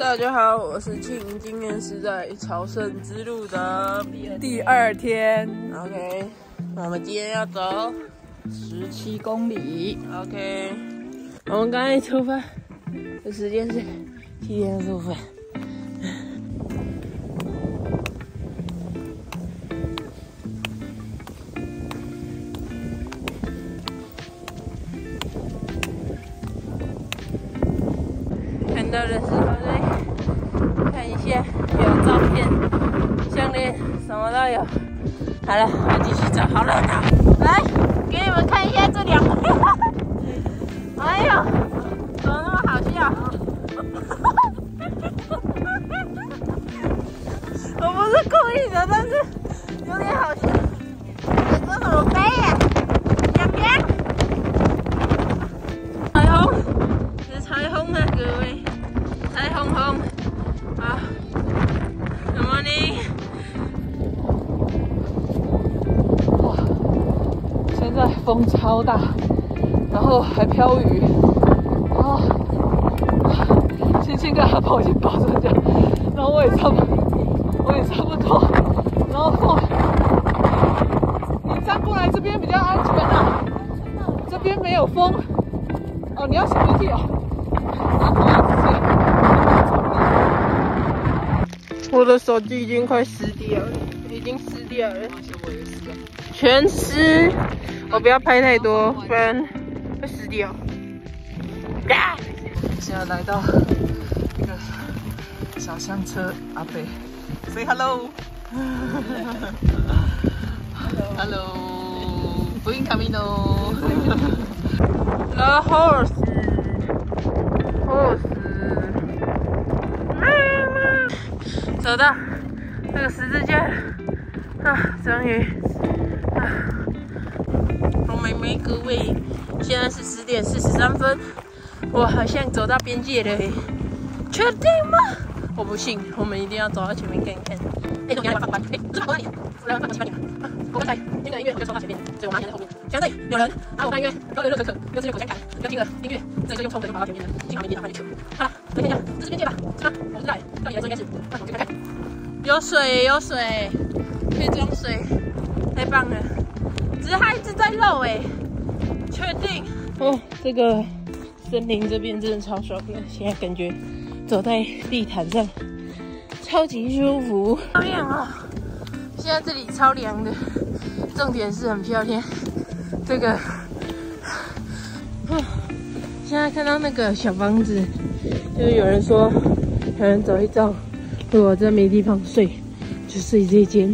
大家好，我是庆，今天是在朝圣之路的第2天。OK， 我们今天要走 17公里。 OK， 我们刚才出发的时间是7点25分。看到的时候再看一下，有照片、项链，什么都有。好了，我继续走，好冷啊！来，给你们看一下这2个。哎呦，怎么那么好笑？我不是故意的，但是有点好笑。这怎么背呀？凉凉。彩虹，是彩虹啊，各位。彩虹红，好 ，Good morning。 哇，现在风超大，然后还飘雨，然后青青跟阿宝已经抱着这样，然后我也差不多，然后风，你站过来这边比较安全啊，这边没有风。哦，你要擤鼻涕哦。 我的手机已经快湿掉了，全湿。我不要拍太多，不然会湿掉。啊！ 现在来到一个小香车，阿北 ，say hello，hello，buen camino。The horse。 走到这个十字架啊，终于啊！我妹妹各位，现在是10点43分，我好像走到边界了耶，确定吗？我不信，我们一定要走到前面看一看。哎，这边放班，哎，不是放哪里？来放前面点。我刚才听了音乐，我就冲到前面，所以我妈也在后面。现在这里有人啊，我看音乐，喝了热可可，又吃了口香糖，又听了音乐，所以就用冲的就跑到前面了，幸好没跌倒，快点球。好了，再看一下，这是边界吧？是吗？我不知道，到底来说应该是，那我去看看。有水，有水，可以装水，太棒了！只是它一直在漏哎，确定？哦，这个森林这边真的超爽的，现在感觉走在地毯上，超级舒服。好凉哦！现在这里超凉的，重点是很漂亮。这个，现在看到那个小房子，就是有人说，有人走一遭。如果真没地方睡，就睡这间。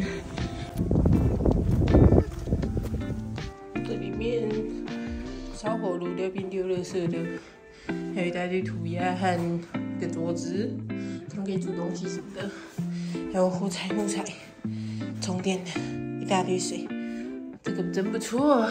这里面烧火炉那边丢垃圾的，还有一大堆涂鸦和一个桌子，可能可以煮东西什么的，还有木材、充电的，一大堆水，这个真不错。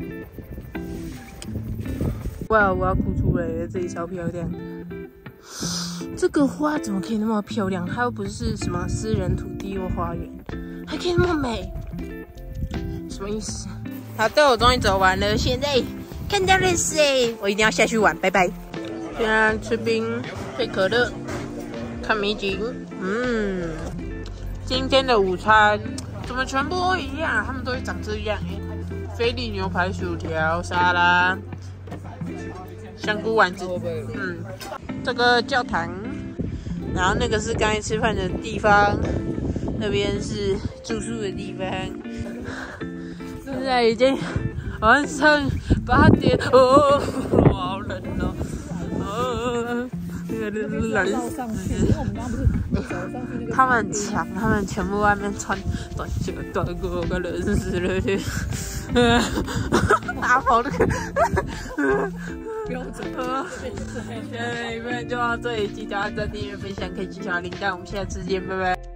哇，我要哭出来了，这里超漂亮。这个花怎么可以那么漂亮？它又不是什么私人土地或花园，还可以那么美，什么意思？好的，我终于走完了，现在看到了水，我一定要下去玩，拜拜。现在吃冰配可乐，看美景。今天的午餐怎么全部都一样？他们都会长这样哎。菲力牛排、薯条、沙拉、香菇丸子，这个教堂，然后那个是刚才吃饭的地方，那边是住宿的地方。现在已经晚上8点，哦，好冷哦，那个冷死。他们很强，他们全部外面穿短袖短裤，快冷死了去。阿宝那个标准。现在影片就到这里，记得按赞、订阅、分享，可以举起铃铛。我们下次见，拜拜。